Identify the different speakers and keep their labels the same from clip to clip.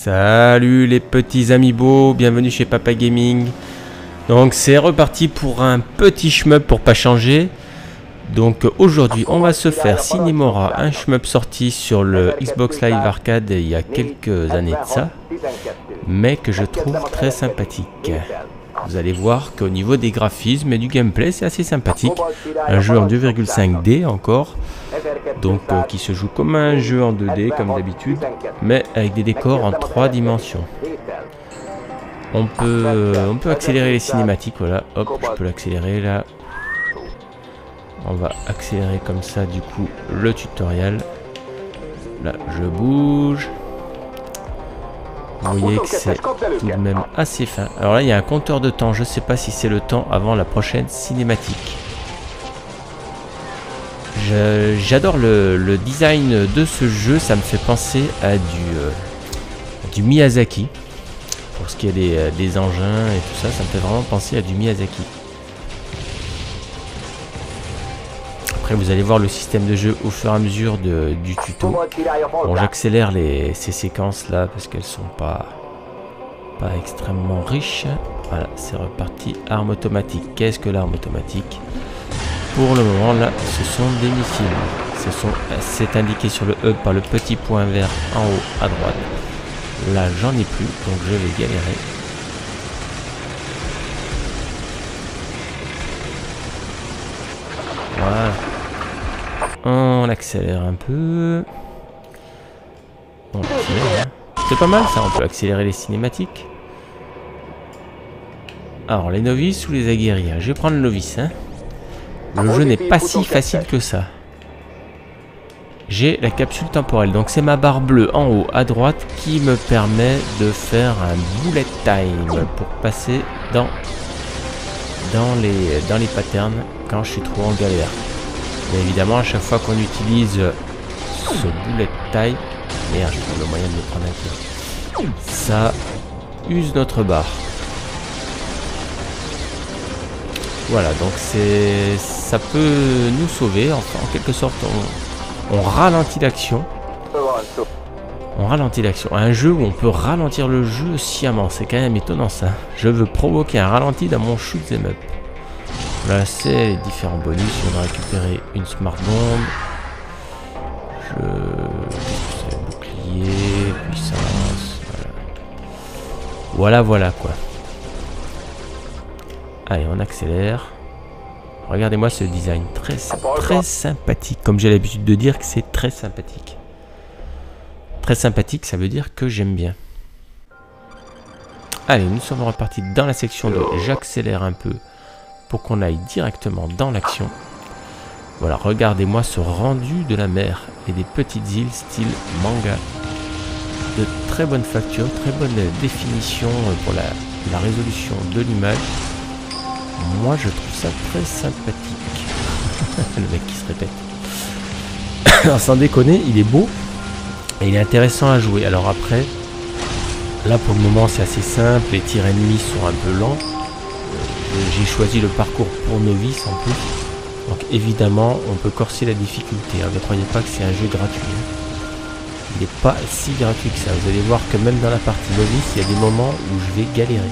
Speaker 1: Salut les petits amiibo, bienvenue chez Papa Gaming. Donc c'est reparti pour un petit shmup pour pas changer. Donc aujourd'hui on va se faire Cinemora, un shmup sorti sur le Xbox Live Arcade il y a quelques années de ça, mais que je trouve très sympathique. Vous allez voir qu'au niveau des graphismes et du gameplay c'est assez sympathique. Un jeu en 2,5D encore, donc qui se joue comme un jeu en 2D comme d'habitude, mais avec des décors en 3 dimensions. On peut accélérer les cinématiques, voilà, hop, je peux l'accélérer là. On va accélérer comme ça du coup le tutoriel. Là je bouge. Vous voyez que c'est tout de même assez fin. Alors là il y a un compteur de temps, je sais pas si c'est le temps avant la prochaine cinématique. J'adore le design de ce jeu, ça me fait penser à du Miyazaki. Pour ce qui est des engins et tout ça, ça me fait vraiment penser à du Miyazaki. Après vous allez voir le système de jeu au fur et à mesure du tuto. Bon, j'accélère ces séquences là parce qu'elles sont pas extrêmement riches. Voilà, c'est reparti. Arme automatique. Qu'est-ce que l'arme automatique? Pour le moment là, ce sont des missiles. C'est indiqué sur le hub par le petit point vert en haut à droite. Là j'en ai plus, donc je vais galérer. Voilà. On accélère un peu. On accélère. C'est pas mal ça, on peut accélérer les cinématiques. Alors les novices ou les aguerris? Je vais prendre le novice. Hein. Le jeu n'est pas si facile que ça. J'ai la capsule temporelle, donc c'est ma barre bleue en haut à droite qui me permet de faire un bullet time pour passer dans les patterns quand je suis trop en galère. Et évidemment à chaque fois qu'on utilise ce bullet time, merde, je trouve le moyen de le prendre un peu, ça use notre barre. Voilà, donc ça peut nous sauver, enfin en quelque sorte on ralentit l'action. On ralentit l'action. Un jeu où on peut ralentir le jeu sciemment, c'est quand même étonnant ça. Je veux provoquer un ralenti dans mon shoot 'em up. Là c'est les différents bonus, on va récupérer une smart bomb. Bouclier, puissance, voilà quoi. Allez, on accélère. Regardez-moi ce design très sympathique. Comme j'ai l'habitude de dire que c'est très sympathique. Très sympathique, ça veut dire que j'aime bien. Allez, nous sommes repartis dans la section de j'accélère un peu pour qu'on aille directement dans l'action. Voilà, regardez-moi ce rendu de la mer et des petites îles style manga. De très bonne facture, très bonne définition pour la résolution de l'image. Moi je trouve ça très sympathique. Le mec qui se répète. Alors sans déconner, il est beau et il est intéressant à jouer. Alors après, là pour le moment c'est assez simple, les tirs ennemis sont un peu lents. J'ai choisi le parcours pour novice en plus. Donc évidemment on peut corser la difficulté. Ne croyez pas que c'est un jeu gratuit. Il n'est pas si gratuit que ça. Vous allez voir que même dans la partie novice, il y a des moments où je vais galérer.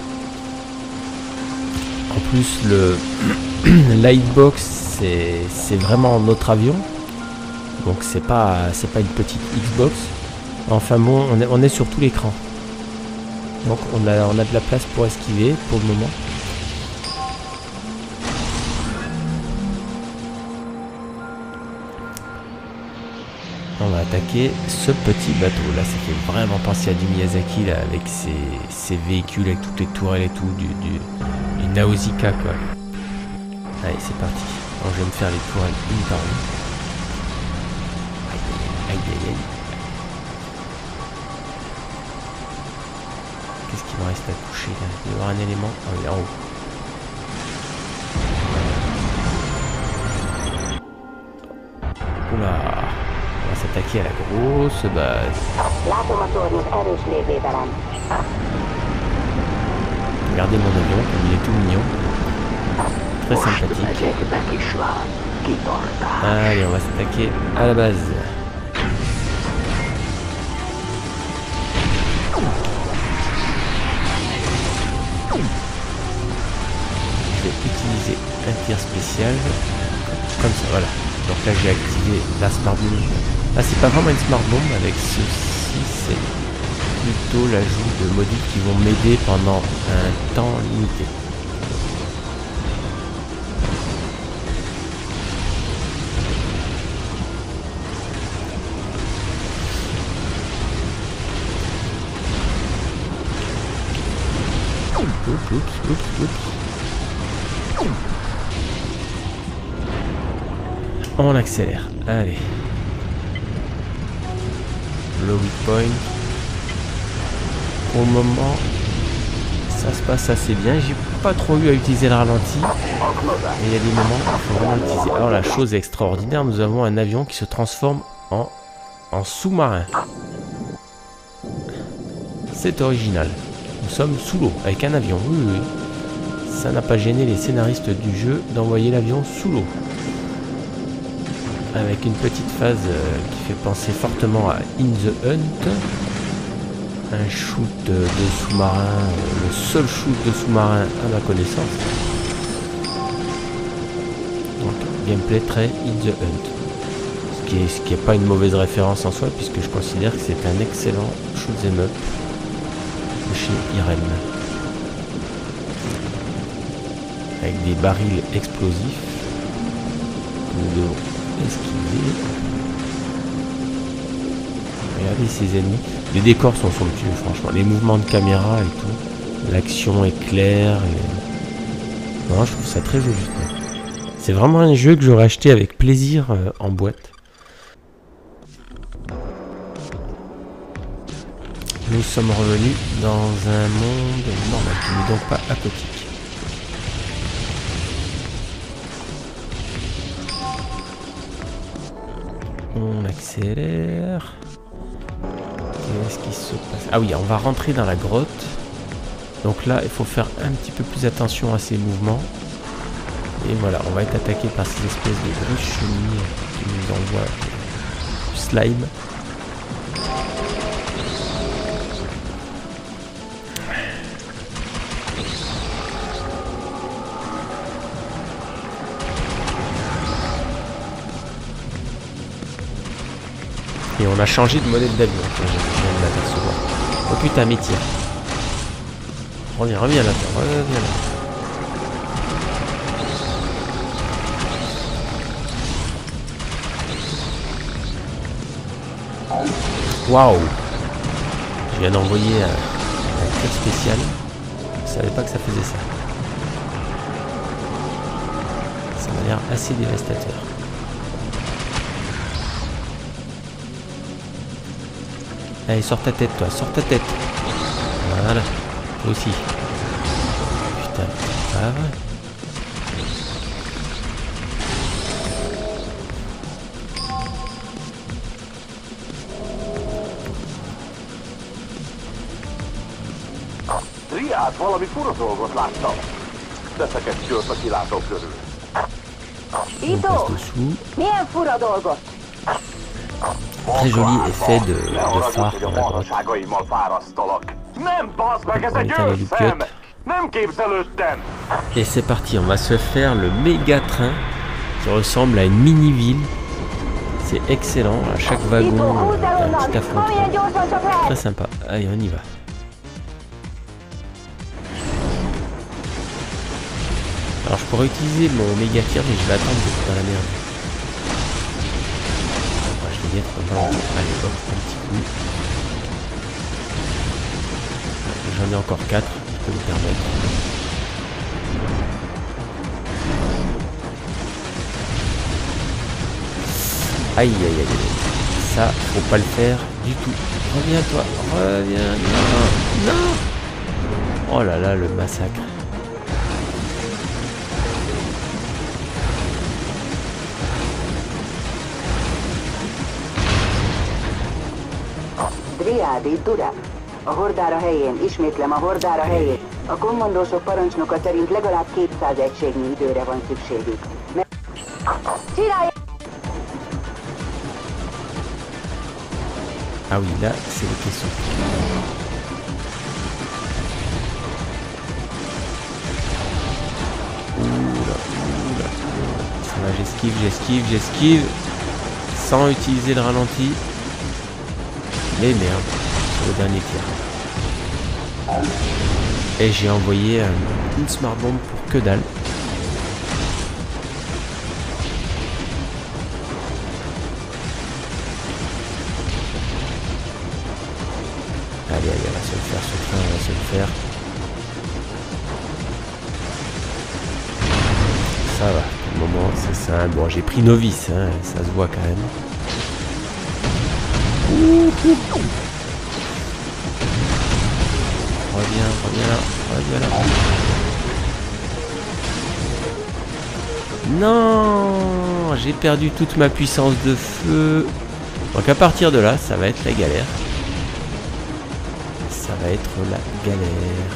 Speaker 1: En plus, le Lightbox, c'est vraiment notre avion. Donc c'est pas une petite Xbox. Enfin bon, on est sur tout l'écran. Donc on a de la place pour esquiver pour le moment. On va attaquer ce petit bateau. Là, ça fait vraiment penser à du Miyazaki là, avec ses véhicules, avec toutes les tourelles et tout, du Nausicaa quoi. Allez, c'est parti. Alors, je vais me faire les tourelles une par une. Aïe. Qu'est-ce qu'il me reste à toucher là? Il doit y avoir un élément. Ah, il est en haut. Oula. On va s'attaquer à la grosse base. Regardez mon avion, comme il est tout mignon. Très sympathique. Allez, on va s'attaquer à la base. utiliser un tir spécial. Comme ça, voilà. Donc là, j'ai activé la Smart Bomb. Là, c'est pas vraiment une Smart Bomb. Avec ceci, c'est plutôt l'ajout de modules qui vont m'aider pendant un temps limité. Oups. On accélère. Allez. Le weak point. Pour le moment, ça se passe assez bien. J'ai pas trop eu à utiliser le ralenti. Et il y a des moments où il faut vraiment l'utiliser. Alors la chose extraordinaire, nous avons un avion qui se transforme en sous-marin. C'est original. Nous sommes sous l'eau, avec un avion. Oui. Ça n'a pas gêné les scénaristes du jeu d'envoyer l'avion sous l'eau. Avec une petite phase qui fait penser fortement à In the Hunt. Un shoot de sous-marin, le seul shoot de sous-marin à ma connaissance. Donc, gameplay très In the Hunt. Ce qui n'est pas une mauvaise référence en soi, puisque je considère que c'est un excellent shoot'em up chez Irem. Avec des barils explosifs que nous devons esquiver. Regardez ces ennemis. Les décors sont somptueux, franchement. Les mouvements de caméra et tout. L'action est claire. Et... non, je trouve ça très joli. C'est vraiment un jeu que j'aurais acheté avec plaisir en boîte. Nous sommes revenus dans un monde normal, qui n'est donc pas aquatique. On accélère. Qu'est-ce qui se passe? Ah oui, on va rentrer dans la grotte. Donc là, il faut faire un petit peu plus attention à ces mouvements. Et voilà, on va être attaqué par ces espèces de grosses chenilles qui nous envoient du slime. Et on a changé de modèle d'avion. Je viens de m'apercevoir. Oh putain, métier. Reviens là, reviens là. Waouh! Je viens d'envoyer un tir spécial. Je savais pas que ça faisait ça. Ça m'a l'air assez dévastateur. Allez, sors ta tête, toi, sors ta tête. Voilà, toi aussi. Putain, c'est pas vrai.
Speaker 2: Riát, valami fura dolgot láttam. Beszeket győrt a kilátó körül.
Speaker 1: Ito,
Speaker 3: milyen fura dolgot?
Speaker 1: Très joli effet de phare dans la grotte.
Speaker 2: Nem, bazd meg, ez egy őrszem! Nem képzelődtem!
Speaker 1: Et c'est parti, on va se faire le méga train qui ressemble à une mini-ville. C'est excellent, à chaque wagon, un petit affrontement. Très sympa, allez on y va. Alors je pourrais utiliser mon méga tir, mais je vais attendre d'être dans la merde. Je vais y être dans... allez hop, un petit coup. J'en ai encore 4, je peux me permettre. Aïe aïe aïe aïe. Ça, faut pas le faire du tout. Reviens toi, reviens. Non, non. Oh là là, le massacre.
Speaker 3: Driád, itt uram. A hordára helyén, ismétlem a hordára helyén. A kommandósok parancsnoka szerint legalább 200 egységnyi időre van szükségük. Csinálj!
Speaker 1: Ah oui, là, c'est les questions. Ouh là. j'esquive. Sans utiliser le ralenti. Mais merde, au dernier tir. Et j'ai envoyé une smart bomb pour que dalle. Allez, on va se le faire, ce train, on va se le faire. Ça va, pour le moment, c'est ça. Bon, j'ai pris novice, hein, ça se voit quand même. Reviens là. Non, j'ai perdu toute ma puissance de feu. Donc à partir de là, ça va être la galère. Ça va être la galère.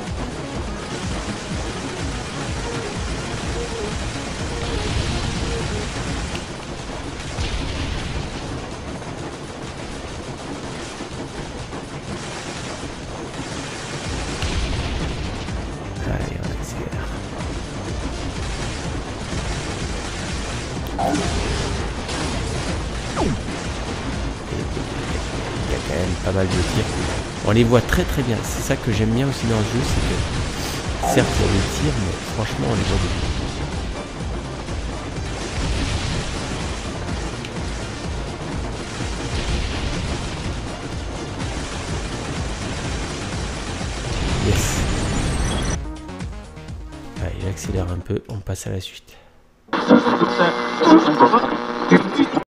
Speaker 1: Allez, on accélère. Il y a quand même pas mal de tirs. On les voit très très bien. C'est ça que j'aime bien aussi dans le jeu, c'est que certes il y a des tirs, mais franchement on les voit bien. Yes. Allez, j'accélère un peu, on passe à la suite.